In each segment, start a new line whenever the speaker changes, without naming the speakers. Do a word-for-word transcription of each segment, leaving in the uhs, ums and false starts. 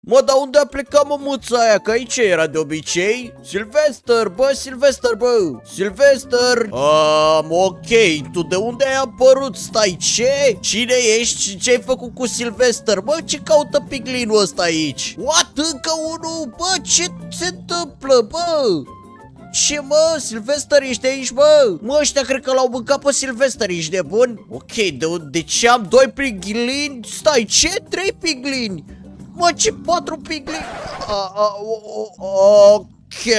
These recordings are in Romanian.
Mă, dar unde a plecat mămuța aia? Că aici era de obicei. Sylvester, bă, Sylvester, bă. Sylvester. Um, ok, tu de unde ai apărut? Stai, ce? Cine ești? Ce ai făcut cu Sylvester? Bă, ce caută piglinul ăsta aici? What? Încă unul? Bă, ce se întâmplă, bă? Ce, mă? Sylvester, ești aici, bă? Mă, ăștia cred că l-au mâncat pe Sylvester, ești nebun? Ok, de, de ce am doi piglini? Stai, ce? Trei piglini? Mă, ce patru piglini? A, a, o, o, ok,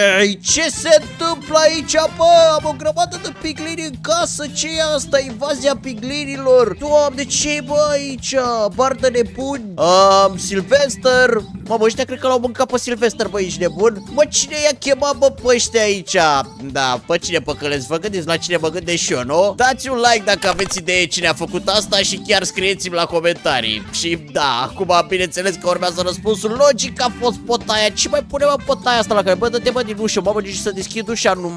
ce se întâmplă aici, bă? Am o grămadă de piglini în casă. Ce e asta? Invazia piglinilor. Doamne, ce e, bă, aici? Bar de nebuni. Um, Sylvester. Mă, ăștia cred că l-au mâncat pe Sylvester, bă, ești nebun? Mă, cine i-a chemat, bă, pe ăștia aici? Da, pe cine păcălesc? Vă gândiți la cine mă gândesc și eu, nu? Dați un like dacă aveți idee cine a făcut asta și chiar scrieți-mi la comentarii. Și da, acum bineînțeles că urmează răspunsul logic, a fost potaia. Ce mai pune, mă, potaia asta la care? Bă, dă-te, mă, din ușă, mamă, nici să deschid ușa nu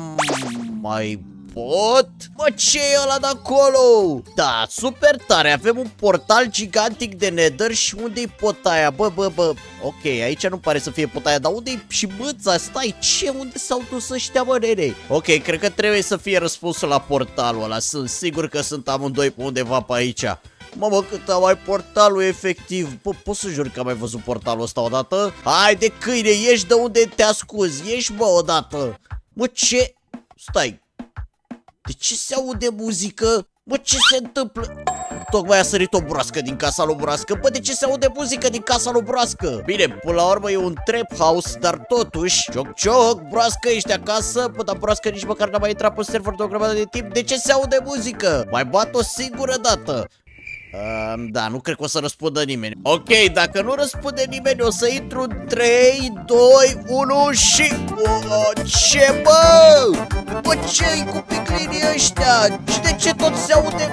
mai pot? Mă, ce e ăla de acolo? Da, super tare, avem un portal gigantic de Nether și unde-i potaia? Bă, bă, bă, ok, aici nu pare să fie potaia, dar unde-i și mâța? Stai, ce? Unde s-au dus ăștia, mă, nene? Ok, cred că trebuie să fie răspunsul la portalul ăla, sunt sigur că sunt amândoi pe undeva pe aici. Mamă, cât am mai portalul efectiv. Bă, pot să jur că am mai văzut portalul ăsta odată? Haide, câine, ieși de unde te ascuzi, ieși, bă, odată. Mă, ce? Stai, de ce se aude muzică? Bă, ce se întâmplă? Tocmai a sărit o broască din casa lui Broască. Bă, de ce se aude muzică din casa lui Broască? Bine, până la urmă e un trap house, dar totuși, cioc cioc, Broască, ești acasă? Bă, dar Broască nici măcar n-a mai intrat pe server de o grămadă de timp. De ce se aude muzică? Mai bat o singură dată. Um, da, nu cred că o să răspundă nimeni. Ok, dacă nu răspunde nimeni, o să intru în trei, doi, unu și... Oh, ce, bă? Bă, ce-i cu piglinii ăștia? Și de ce tot se aude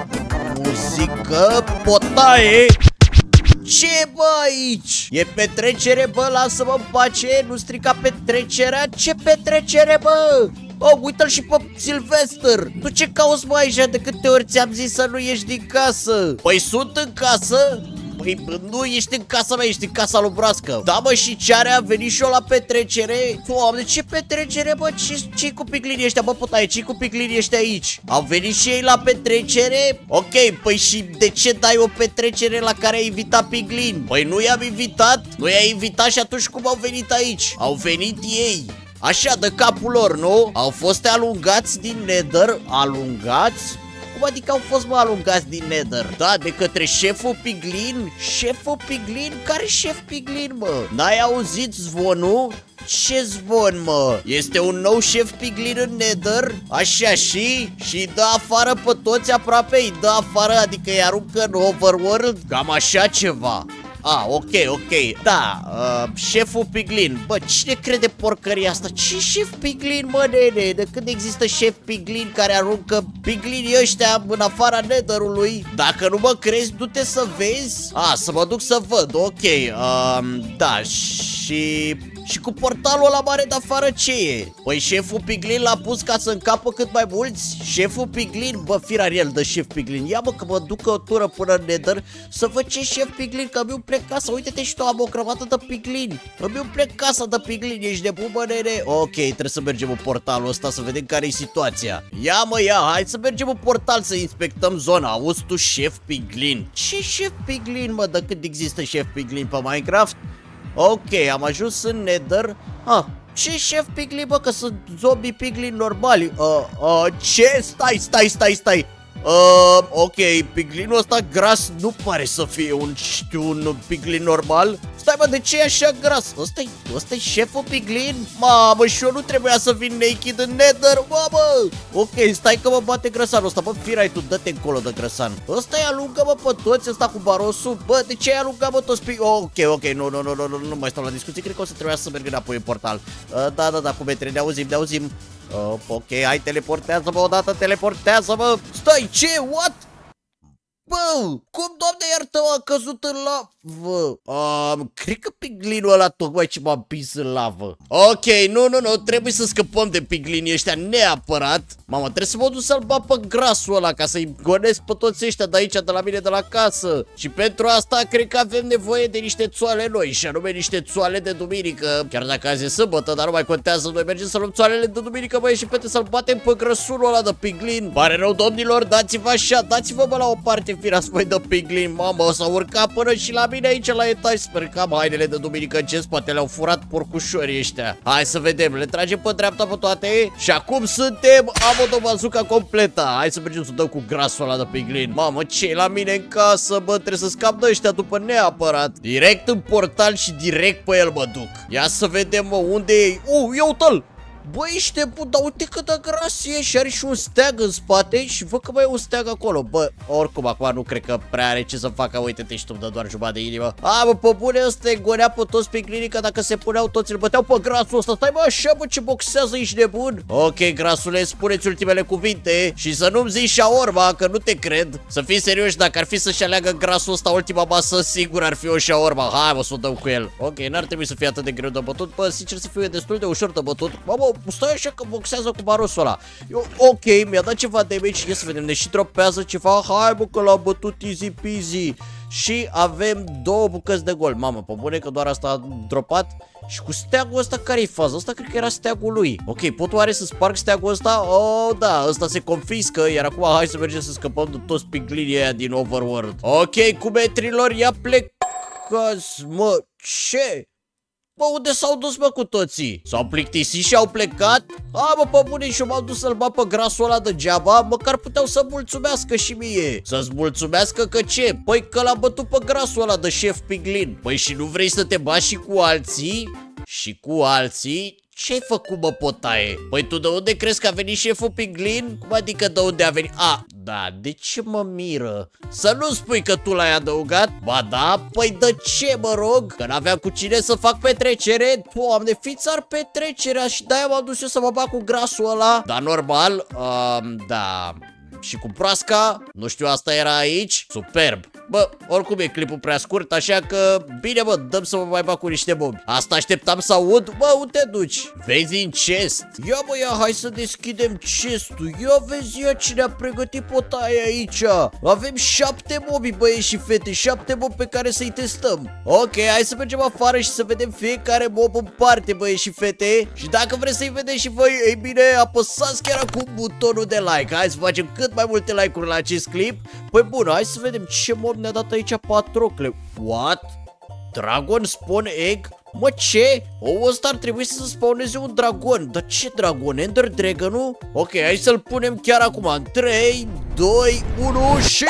muzică? Potaie? Ce, bă, aici? E petrecere, bă, lasă-mă în pace, nu strica petrecerea. Ce petrecere, bă? Oh, uite-l și pe Sylvester. Tu ce cauți, mă, aici? De câte ori ți-am zis să nu ieși din casă? Păi sunt în casă. Păi nu ești în casa mea, ești în casa lui Broască. Da, mă, și ce are? Am venit și eu la petrecere. Doamne, ce petrecere, bă? Ce-i cu piglinii ăștia, bă, putai? Ce-i cu piglinii ăștia aici? Au venit și ei la petrecere? Ok, păi și de ce dai o petrecere la care ai invitat piglini? Păi nu i-am invitat? Nu i-ai invitat și atunci cum au venit aici? Au venit ei. Așa, de capul lor, nu? Au fost alungați din Nether. Alungați? Cum adică au fost, mă, alungați din Nether? Da, de către șeful piglin? Șeful piglin? Care șef piglin, mă? N-ai auzit zvonul? Ce zvon, mă? Este un nou șef piglin în Nether? Așa, și? Și dă afară pe toți aproape, îi dă afară, adică îi aruncă în overworld? Cam așa ceva. Ah, ok, ok, da, uh, șeful piglin. Bă, cine crede porcăria asta? Ce șef piglin, mă, nene? De când există șef piglin care aruncă piglinii ăștia în afara Netherului? Dacă nu mă crezi, du-te să vezi. Ah, să mă duc să văd, ok, uh, da, și... Și cu portalul ăla mare de afară ce e? Păi șeful piglin l-a pus ca să încapă cât mai mulți? Șeful piglin? Bă, firariel de șef piglin. Ia, mă, că mă duc o tură până în Nether să văd ce șef piglin, că îmi umple casa. Uite-te și tu, am o grămadă de piglini. Îmi umple casa de piglini, ești nebun, bă, nene? Ok, trebuie să mergem în portalul ăsta să vedem care e situația. Ia, mă, ia, hai să mergem în portal să inspectăm zona. Auzi tu, șef piglin? Ce șef piglin, mă? De când există șef piglin pe Minecraft? Ok, am ajuns în Nether. Ah, ce șef piglin, bă, că sunt zombie piglin normali. Uh, uh, ce? Stai, stai, stai, stai. Uh, ok, piglinul ăsta gras nu pare să fie un, un piglin normal. Stai, mă, de ce e așa gras? Ăsta-i ăsta-i șeful piglin? Mamă, și eu nu trebuia să vin naked în Nether, mamă. Ok, stai că mă bate grăsanul ăsta. Bă, firai tu, dă-te încolo de grăsan. Ăsta-i alungă, mă, pe toți, ăsta cu barosul. Bă, de ce ai alungat, mă, toți piglini? Oh, ok, ok, nu, nu, nu, nu, nu, nu mai stau la discuții. Cred că o să trebuia să merg înapoi în portal. uh, Da, da, da, cu metre, ne auzim, ne auzim. Uh, ok, hai, teleportează-mă odată, teleportează-mă. Stai, ce? What? Bă, cum, doamne iartă, a căzut în la... lavă. Um, cred că piglinul ăla tocmai ce m-a împins în lavă. Ok, nu, nu, nu, trebuie să scăpăm de piglinii ăștia neapărat. Mamă, trebuie să mă duc să-l bat pe grasul ăla ca să-i gonesc pe toți ăștia de aici, de la mine, de la casă. Și pentru asta cred că avem nevoie de niște țoale noi, și anume niște țoale de duminică. Chiar dacă azi e sâmbătă, dar nu mai contează, noi mergem să luăm țoalele de duminică, băi, și fete, să-l batem pe grăsulul ăla de piglin. Pare rău, domnilor, dați-vă așa, dați-vă bă la o parte firați voi de piglin. Mamă, o să urca până și la mine aici la etaj. Sper că am hainele de duminică în ce spate le-au furat porcușorii ăștia. Hai să vedem, le tragem pe dreapta pe toate. Și acum suntem, am o bazuca completă. Hai să mergem să dăm cu grasul ăla de piglin. Mamă, ce la mine în casă, bă, trebuie să scap de ăștia după neapărat. Direct în portal și direct pe el mă duc. Ia să vedem, mă, unde e. Uh, ia uite-l! Băi, ești nebun, dar uite cât de gras e și are și un steag în spate și văd că mai e un steag acolo. Bă, oricum, acum nu cred că prea are ce să facă. Uite-te și tu, dă doar jumătate de inimă. A, bă, pe bune, ăsta e gonea pe toți pe clinică. Dacă se puneau toți, îl băteau pe grasul ăsta. Stai, bă, așa, bă, ce boxează, ești nebun. Ok, grasule, spuneți ultimele cuvinte și să nu-mi zici shaorma, că nu te cred. Să fii serios, dacă ar fi să-și aleagă grasul ăsta ultima masă, sigur ar fi o shaorma. Hai, mă, să o dăm cu el. Ok, n-ar trebui să fie atât de greu de bătut. Bă, sincer să fiu, e destul de ușor de bătut. Mamă, stai așa că boxează cu barosul ăla. Eu, ok, mi-a dat ceva damage. Ia să vedem, ne și dropează ceva. Hai, bă, că l-a bătut easy peasy. Și avem două bucăți de gol. Mamă, pe bune că doar asta a dropat. Și cu steagul ăsta, care-i faza? Ăsta cred că era steagul lui. Ok, pot oare să sparg steagul ăsta? Oh, da, ăsta se confiscă. Iar acum hai să mergem să scăpăm de toți piglinii aia din Overworld. Ok, cumetrilor, ia plecați, mă, ce? Bă, unde s-au dus, mă, cu toții? S-au plictisit și au plecat? A, bă, pe bune, și eu m-am dus să-l bat pe grasul ăla degeaba. Măcar puteau să mulțumească și mie. Să-ți mulțumească că ce? Păi că l-a bătut pe grasul ăla de șef piglin. Păi și nu vrei să te bați și cu alții? Și cu alții? Ce-ai făcut, bă, potaie? Păi tu de unde crezi că a venit șeful piglin? Cum adică de unde a venit? A, da, de ce mă miră? Să nu spui că tu l-ai adăugat? Ba da, păi de ce, mă rog? Că n-aveam cu cine să fac petrecere? Doamne, fiți ar petrecerea și de-aia m-am dus eu să mă bag cu grasul ăla. Dar normal, um, da... Și cu proasca, nu știu, asta era aici. Superb. Bă, oricum e clipul prea scurt, așa că bine, bă, dăm să mă mai bag cu niște mobi. Asta așteptam să aud. Bă, unde te duci? Vezi în chest. Ia, bă, ia, hai să deschidem chestul. Ia vezi, ia cine a pregătit potaie aici. Avem șapte mobi, băieți și fete. Șapte mobi pe care să-i testăm. Ok, hai să mergem afară și să vedem fiecare mob în parte, băieți și fete. Și dacă vreți să-i vedeți și voi, ei bine, apăsați chiar acum butonul de like. Hai să facem cât mai multe like-uri la acest clip. Păi bun, hai să vedem ce mob ne-a dat aici Patrocle. What? Dragon spawn egg? Mă, ce? O, ăsta ar trebui să spawneze un dragon. Dar ce dragon? Ender Dragon, nu? Ok, hai să-l punem chiar acum. În trei, doi, unu și...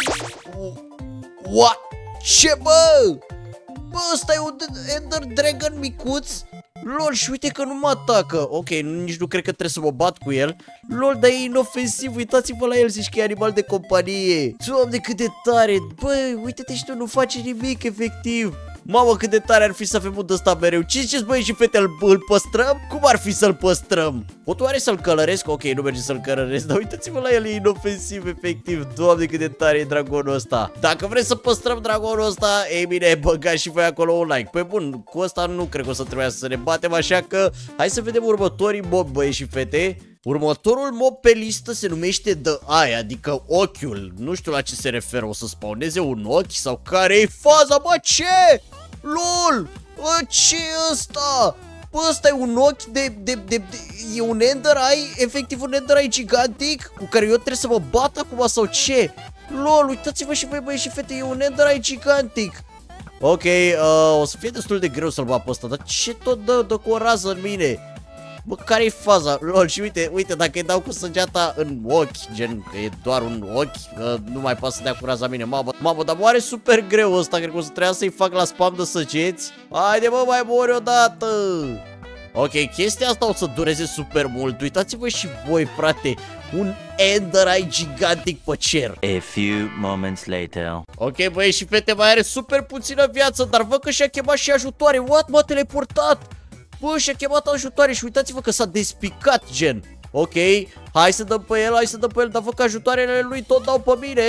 What? Ce, bă? Bă, ăsta e un Ender Dragon micuț? Lol, și uite că nu mă atacă. Ok, nici nu cred că trebuie să mă bat cu el. Lol, dar e inofensiv, uitați-vă la el, zici că e animal de companie. Doamne, cât de tare. Bă, uite-te și tu, nu face nimic, efectiv. Mamă, cât de tare ar fi să avem un ăsta mereu. Ce ziceți, băi, și fete, îl, îl păstrăm? Cum ar fi să-l păstrăm? Pot oare să-l călăresc? Ok, nu merge să-l călăresc, dar uitați-vă la el, e inofensiv, efectiv. Doamne, cât de tare e dragonul ăsta. Dacă vreți să păstrăm dragonul ăsta, ei bine, băgați și voi acolo un like. Păi bun, cu ăsta nu cred că o să trebuiască să ne batem, așa că hai să vedem următorii mob, băi și fete. Următorul mob pe listă se numește The Eye, adică ochiul. Nu știu la ce se referă, o să spawneze un ochi sau care e faza, bă, ce? LOL! Bă, ce e ăsta? Bă, ăsta e un ochi de, de, de, de... E un Ender Eye, efectiv un Ender Eye gigantic cu care eu trebuie să mă bat acum sau ce? LOL, uitați-vă și voi, băi și fete, e un Ender Eye gigantic. Ok, uh, o să fie destul de greu să-l bat pe ăsta, dar ce tot dă, dă cu o rază în mine? Bă, care-i faza? Lol, și uite, uite, dacă îi dau cu săgeata în ochi, gen că e doar un ochi, că nu mai poate să dea cu raza mine. Mamă, mamă, dar moare super greu ăsta, cred că o să trebuia să-i fac la spam de săgeți. Haide, bă, mai mori odată. Ok, chestia asta o să dureze super mult. Uitați-vă și voi, frate, un Ender Eye gigantic pe cer.
A few moments later.
Ok, băi și fete, mai are super puțină viață, dar văd că și-a chemat și ajutoare. What? M-a teleportat. Bă, și-a chemat ajutoare și uitați-vă că s-a despicat, gen. Ok, hai să dăm pe el, hai să dăm pe el, dar văd că ajutoarele lui tot dau pe mine.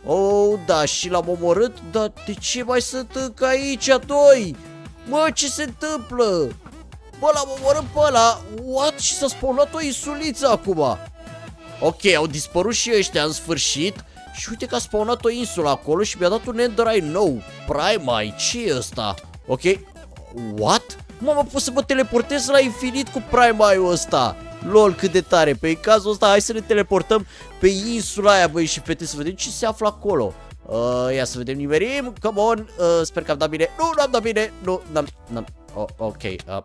Oh, da, și l-am omorât, dar de ce mai sunt încă aici doi? Mă, ce se întâmplă? Bă, l-am omorât pe ăla. What? Și s-a spawnat o insuliță acum. Ok, au dispărut și ăștia în sfârșit. Și uite că a spawnat o insulă acolo și mi-a dat un Ender Eye nou. Prime Eye, ce e ăsta? Ok, what? Mă, pot să mă teleportez la infinit cu Prime Eye-ul ăsta. Lol, cât de tare. Pe cazul ăsta, hai să ne teleportăm pe insula aia, băi și fete, să vedem ce se află acolo. Uh, ia să vedem, nimerim, come on. uh, Sper că am dat bine. Nu, n-am dat bine. Nu, n-am, oh, ok, uh.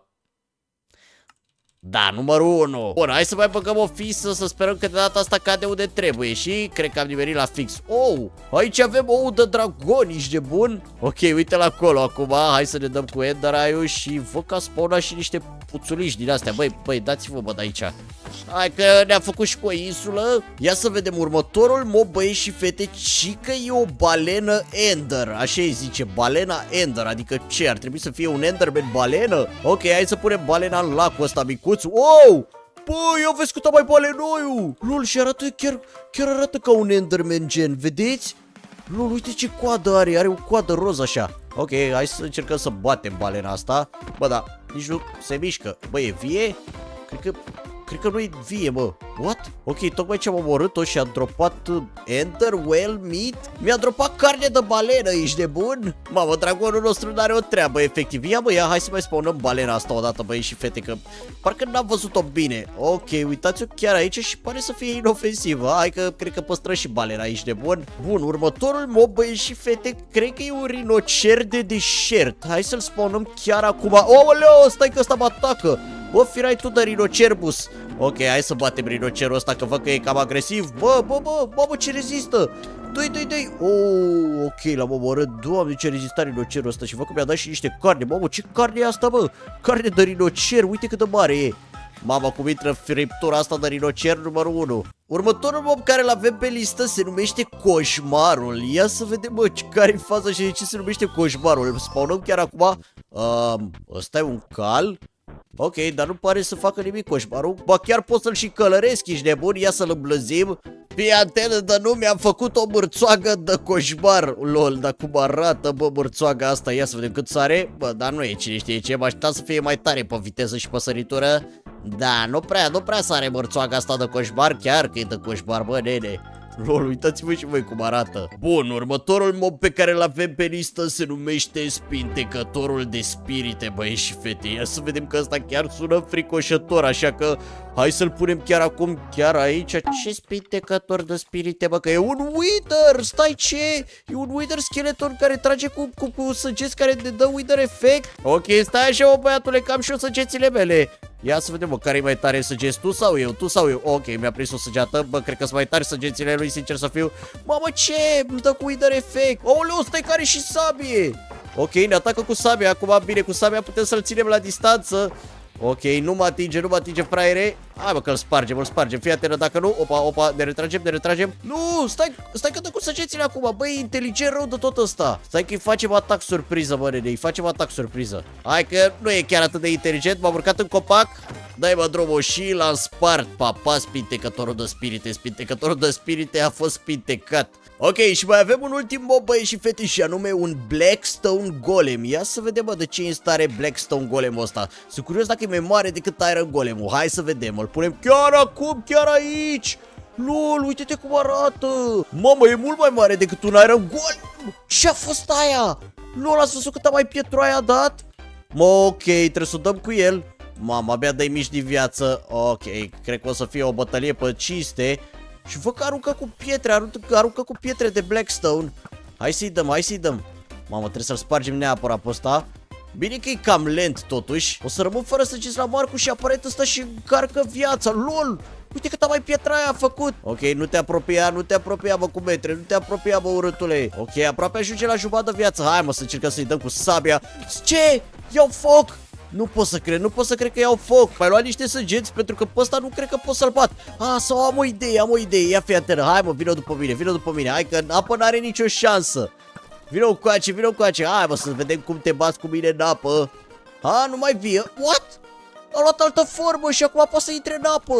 Da, numărul unu. Bun, hai să mai băgăm o fisă, să sperăm că de data asta cade unde trebuie. Și cred că am nimerit la fix. Oh, aici avem ou de dragon, ești de bun? Ok, uite-l acolo acum. Hai să ne dăm cu Ender Eye-ul și văd că a spawnat și niște puțuliși din astea. Băi, băi, dați-vă, bă, de aici. Hai că ne-a făcut și cu o insulă. Ia să vedem următorul mob, băieți și fete, ci că e o balenă Ender. Așa îi zice, balena Ender. Adică ce, ar trebui să fie un Enderman balenă? Ok, hai să punem balena în lacul ăsta micuț. Wow! Băi, ia vezi cât mai balenoiul. Lol, și arată chiar, chiar arată ca un Enderman gen, vedeți? Lol, uite ce coadă are, are o coadă roz așa. Ok, hai să încercăm să batem balena asta. Bă, da, nici nu se mișcă. Bă, e vie? Cred că... Cred că nu-i vie, mă. What? Ok, tocmai ce am omorât-o și a dropat Ender Well Meat. Mi-a dropat carne de balenă, ești de bun? Mamă, dragonul nostru n-are o treabă, efectiv. Ia, bă, ia, hai să mai spawnăm balena asta odată, băi și fete, că parcă n-am văzut-o bine. Ok, uitați-o chiar aici și pare să fie inofensivă. Hai că cred că păstră și balena, ești de bun? Bun, următorul mob, băi și fete, cred că e un rinocer de deșert. Hai să-l spawnăm chiar acum. Aoleo, stai că ăsta mă atacă. Bă, firai tu de rinocerbus. Ok, hai să batem rinocerul ăsta, că văd că e cam agresiv. Bă, bă, bă, mamă, ce rezistă. Doi, doi, doi. Oh, ok, l-am omorât. Doamne, ce rezista rinocerul ăsta. Și văd că mi-a dat și niște carne. Mamă, ce carne e asta, bă? Carne de rinocer, uite cât de mare e. Mama, cum intră friptura asta de rinocer numărul unu. Următorul mob care l-avem pe listă se numește Coșmarul. Ia să vedem, bă, care-i faza și de ce se numește Coșmarul. Îl spawnăm chiar acum. Um, ăsta e un cal. Ok, dar nu pare să facă nimic Coșmarul. Ba chiar pot să-l și călăresc, ești nebun, ia să-l îmblăzim. Fii antenă de nume, am făcut o mârțoagă de coșmar. Lol, dar cum arată, bă, mârțoaga asta. Ia să vedem cât sare. Bă, dar nu e, cine știe ce, m-aș aștepta să fie mai tare pe viteză și pe săritură. Da, nu prea, nu prea sare mârțoaga asta de coșmar. Chiar că e de coșmar, bă, nene. Lol, uitați-vă și voi cum arată. Bun, următorul mob pe care l-avem pe listă se numește Spintecătorul de spirite, băieți și fete. Ia să vedem că ăsta chiar sună fricoșător, așa că hai să-l punem chiar acum, chiar aici. Ce spintecător de spirite, bă, că e un Wither. Stai, ce? E un Wither skeleton care trage cu, cu, cu săgeți care ne dă Wither efect. Ok, stai așa, mă, băiatule, că am și eu săgețile mele. Ia să vedem, bă, care e mai tare, săgeți tu sau eu? Tu sau eu? Ok, mi-a prins o săgeată. Bă, cred că sunt mai tare săgețile lui, sincer să fiu. Mamă, ce? Îmi dă cu Wither efect. Aoleu, stai, care și sabie. Ok, ne atacă cu sabia. Acum, bine, cu sabia putem să-l ținem la distanță. Ok, nu mă atinge, nu mă atinge, fraiere. Hai, bă, că îl spargem, îl spargem. Fii atentă, dacă nu, opa, opa, ne retragem, ne retragem. Nu, stai, stai că dă cu săgețile acum. Băi, inteligent rău de tot ăsta. Stai că îi facem atac surpriză, bă, nene, îi facem atac surpriză. Hai că nu e chiar atât de inteligent. M-am urcat în copac. Dai, mă, drumul și l-am spart. Papa, spintecătorul de spirite. Spintecătorul de spirite a fost spintecat. Ok, și mai avem un ultim mob, băieți și fete, și anume un Blackstone Golem. Ia să vedem, bă, de ce e în stare Blackstone Golem-ul ăsta. Sunt curios dacă e mai mare decât Iron Golem-ul. Hai să vedem, îl punem chiar acum, chiar aici. Lol, uite-te cum arată. Mamă, e mult mai mare decât un Iron Golem. Ce-a fost aia? Lol, ați văzut câta mai pietru aia a dat? Mă, ok, trebuie să o dăm cu el. Mamă, abia dai mici din viață. Ok, cred că o să fie o bătălie pe cinste. Și văd că aruncă cu pietre, aruncă, aruncă cu pietre de Blackstone. Hai să-i dăm, hai să-i dăm. Mamă, trebuie să-l spargem neapărat pe ăsta. Bine că e cam lent totuși. O să rămân fără săgeți la Marcu și aparent ăsta și încarcă viața. Lol! Uite câta mai pietra aia a făcut. Ok, nu te apropia, nu te apropia, mă, cu metre. Nu te apropia, mă, urâtule. Ok, aproape ajunge la jumătate de viață. Hai, mă, să încercăm să-i dăm cu sabia. Ce? Iau foc! Nu pot să cred, nu pot să cred că iau foc. Mai luat niște săgeți pentru că pe ăsta nu cred că pot să-l bat. Ah, sau am o idee, am o idee. Ia fii atentă, hai, mă, vină după mine, vină după mine. Hai că în apă n-are nicio șansă. Vină cu coace, vină cu coace. Hai, mă, să vedem cum te bați cu mine în apă. Ha, nu mai vie. What? A luat altă formă și acum poate să intre în apă.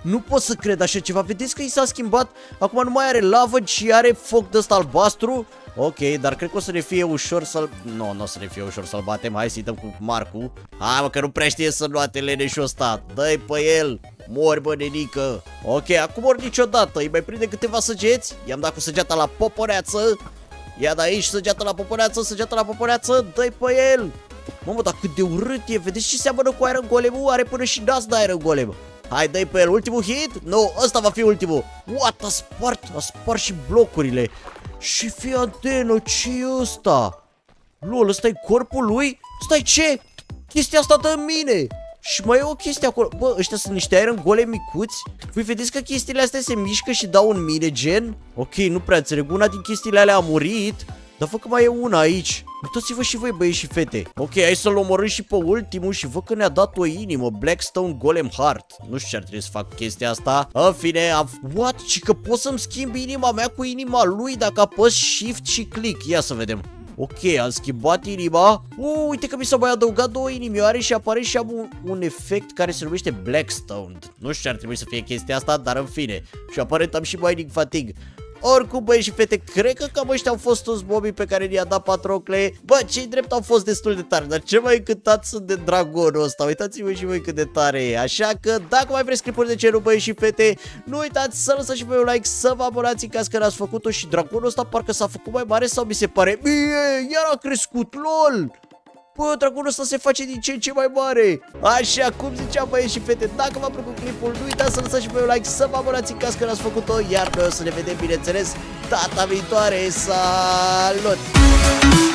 Nu pot să cred așa ceva. Vedeți că i s-a schimbat? Acum nu mai are lavă, ci are foc de ăsta albastru. Ok, dar cred că o să ne fie ușor să-l... Nu, nu o să ne fie ușor să-l batem. Hai să-i dăm cu Marcu. Hai, mă, că nu prea știe să luate leneșul ăsta. Dă-i pe el. Mori, bă, nenică. Ok, acum ori niciodată. Îi mai prinde câteva săgeți. I-am dat cu săgeata la poporeață. Ia de aici săgeata la poporeață, săgeata la poporeață. Dă-i pe el. Mamă, dar cât de urât e. Vedeți ce seamănă cu Iron Golem-ul? Are până și nas de Iron Golem. Hai, dă-i pe el. Ultimul hit? Nu, ăsta va fi ultimul. What? A spart, a spart și blocurile. Și fii antenă, ce e ăsta? Lol, ăsta e corpul lui? Stai, ce? Chestia asta dă în mine. Și mai e o chestie acolo. Bă, ăștia sunt niște Iron Golem micuți. Voi vedeți că chestiile astea se mișcă și dau în mine, gen? Ok, nu prea înțeleg. Una din chestiile alea a murit. Dar văd că mai e una aici. Uitați-vă și voi, băieți și fete. Ok, hai să-l omorâm și pe ultimul. Și văd că ne-a dat o inimă. Blackstone Golem Heart. Nu știu ce ar trebui să fac chestia asta. În fine, am... What? Și că pot să-mi schimb inima mea cu inima lui dacă apăs Shift și click. Ia să vedem. Ok, am schimbat inima. Uh, uite că mi s-au mai adăugat două inimioare și apare și am un, un efect care se numește Blackstone. Nu știu ce ar trebui să fie chestia asta, dar în fine. Și aparent am și Mining Fatigue. Oricum, băieți și fete, cred că cam ăștia au fost toți mobii pe care i-a dat Patrocle. Bă, cei drept au fost destul de tari, dar cel mai încântat sunt de dragonul ăsta. Uitați-vă și voi cât de tare e. Așa că dacă mai vreți clipuri de genul, băieți și fete, nu uitați să lăsați și voi un like, să vă abonați în caz că n-ați făcut-o. Și dragonul ăsta parcă s-a făcut mai mare sau mi se pare mie, iar a crescut, lol. Bă, dragonul ăsta se face din ce în ce mai mare. Așa cum ziceam, băieți și fete, dacă v-a plăcut clipul, nu uitați să lăsați și voi un like, să vă abonați în caz că n-ați făcut-o. Iar noi o să ne vedem, bineînțeles, data viitoare. Salut!